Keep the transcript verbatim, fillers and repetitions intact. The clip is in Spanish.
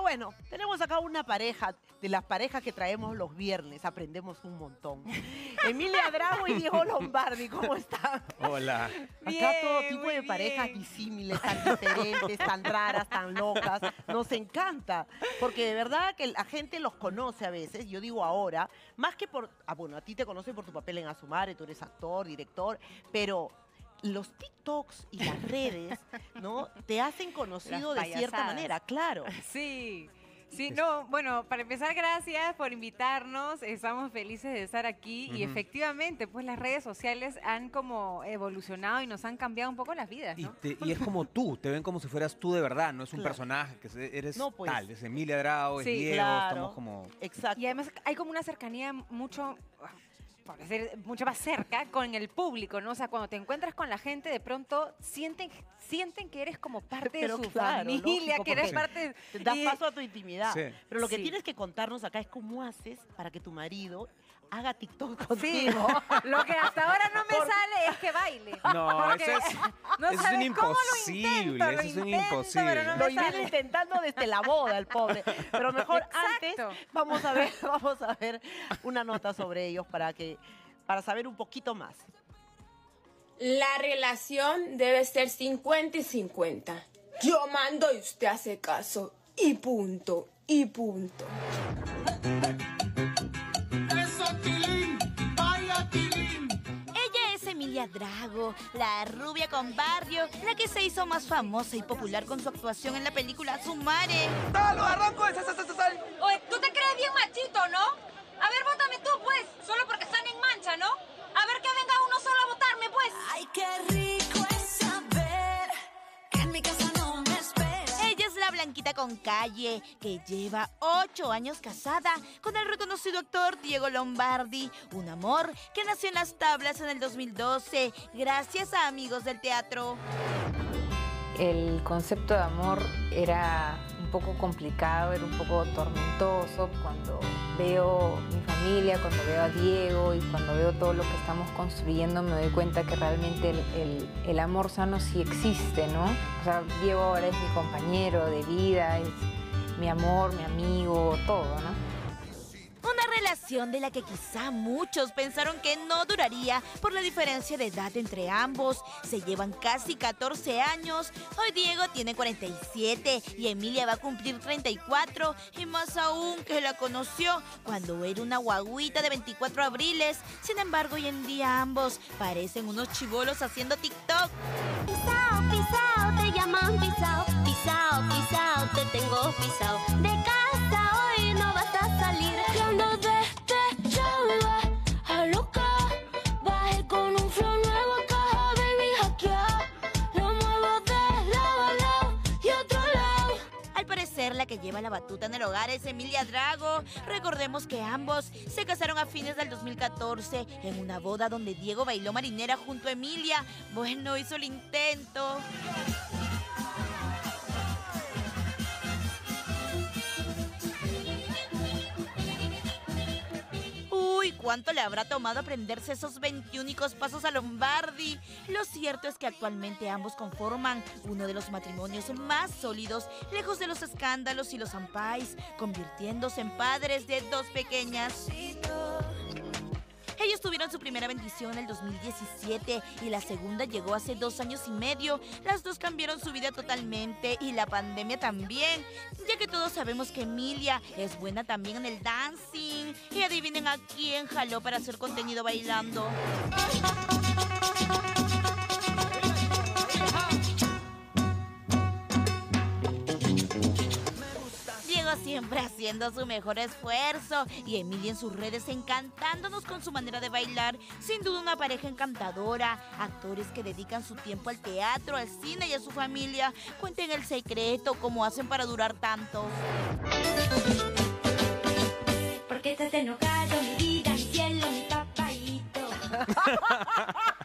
bueno, tenemos acá una pareja, de las parejas que traemos los viernes, aprendemos un montón. Emilia Drago y Diego Lombardi, ¿cómo están? Hola. Acá Bien, todo tipo muy de parejas bien. disímiles, tan diferentes, tan raras, tan locas. Nos encanta, porque de verdad que la gente los conoce a veces, yo digo ahora, más que por... Ah, bueno, a ti te conocen por tu papel en Asumare, tú eres actor, director, pero... los TikToks y las redes, ¿no? Te hacen conocido de Las cierta payasadas. manera, claro. Sí, sí, no, bueno, para empezar, gracias por invitarnos, estamos felices de estar aquí y Ujú. efectivamente, pues las redes sociales han como evolucionado y nos han cambiado un poco las vidas, Y, ¿no? te- y es como tú, te ven como si fueras tú de verdad, no es un Claro. personaje, que se- eres No, pues. tal, es Emilia Drago, es Sí, Diego, claro. estamos como... Exacto. Y además hay como una cercanía mucho, por decir, mucho más cerca con el público, ¿no? O sea, cuando te encuentras con la gente, de pronto sienten, sienten que eres como parte Pero de su claro, familia, lógico, que eres porque parte... Te das y- paso a tu intimidad. Sí. Pero lo que Sí. tienes que contarnos acá es cómo haces para que tu marido haga TikTok Sí, contigo. lo que hasta ahora no me Por- sale es que baile. No, Porque eso es, no eso es sabes un cómo lo imposible, intento, lo eso es un intento, imposible. pero no Lo me viene sale. intentando desde la boda, el pobre. Pero mejor Exacto. antes vamos a ver, vamos a ver una nota sobre ellos para que, para saber un poquito más. La relación debe ser cincuenta y cincuenta. Yo mando y usted hace caso. Y punto, y punto. Ella es Emilia Drago, la rubia con barrio, la que se hizo más famosa y popular con su actuación en la película Asumare. Oye, tú te crees bien machito, ¿no? A ver, vótame tú, pues. Solo porque están en mancha, ¿no? A ver que venga uno solo a votarme, pues. Ay, qué rico es saber que en mi casa no me espera. Ella es la Blanquita con calle, que lleva ocho años casada con el reconocido actor Diego Lombardi. Un amor que nació en las tablas en el dos mil doce, gracias a amigos del teatro. El concepto de amor era un poco complicado, era un poco tormentoso. Cuando veo mi familia, cuando veo a Diego y cuando veo todo lo que estamos construyendo, me doy cuenta que realmente el, el- el amor sano sí existe, ¿no? O sea, Diego ahora es mi compañero de vida, es mi amor, mi amigo, todo, ¿no? Una relación de la que quizá muchos pensaron que no duraría por la diferencia de edad entre ambos. Se llevan casi catorce años. Hoy Diego tiene cuarenta y siete y Emilia va a cumplir treinta y cuatro. Y más aún que la conoció cuando era una guaguita de veinticuatro abriles. Sin embargo, hoy en día ambos parecen unos chibolos haciendo TikTok. Pisao, pisao, te llaman pisao. Pisao, pisao, te tengo pisao. De casa hoy no vas a salir. Que ando despechada, a loca. Bajé con un flow nuevo acá, baby, hackea. Lo muevo de lado a lado y otro lado. Al parecer, la que lleva la batuta en el hogar es Emilia Drago. Recordemos que ambos se casaron a fines del dos mil catorce en una boda donde Diego bailó marinera junto a Emilia. Bueno, hizo el intento. Uy, ¿cuánto le habrá tomado aprenderse esos veintiúnicos pasos a Lombardi? Lo cierto es que actualmente ambos conforman uno de los matrimonios más sólidos, lejos de los escándalos y los ampais, convirtiéndose en padres de dos pequeñas. Ellos tuvieron su primera bendición en el dos mil diecisiete y la segunda llegó hace dos años y medio. Las dos cambiaron su vida totalmente y la pandemia también, ya que todos sabemos que Emilia es buena también en el dancing. Y adivinen a quién jaló para hacer contenido bailando. Diego siempre haciendo su mejor esfuerzo y Emilia en sus redes encantándonos con su manera de bailar. Sin duda una pareja encantadora, actores que dedican su tiempo al teatro, al cine y a su familia. Cuenten el secreto, cómo hacen para durar tanto. ¿Por qué estás enojado, mi vida, mi cielo, mi papayito?